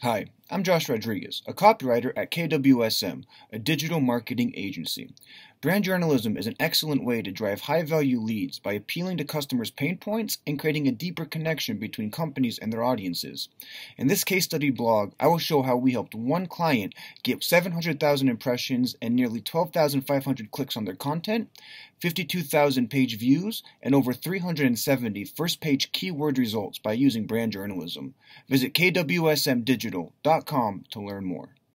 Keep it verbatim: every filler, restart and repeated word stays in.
Hi, I'm Josh Rodriguez, a copywriter at K W S M, a digital marketing agency. Brand journalism is an excellent way to drive high-value leads by appealing to customers' pain points and creating a deeper connection between companies and their audiences. In this case study blog, I will show how we helped one client get seven hundred thousand impressions and nearly twelve thousand five hundred clicks on their content, fifty-two thousand page views, and over three hundred seventy first-page keyword results by using brand journalism. Visit K W S M digital dot com to learn more.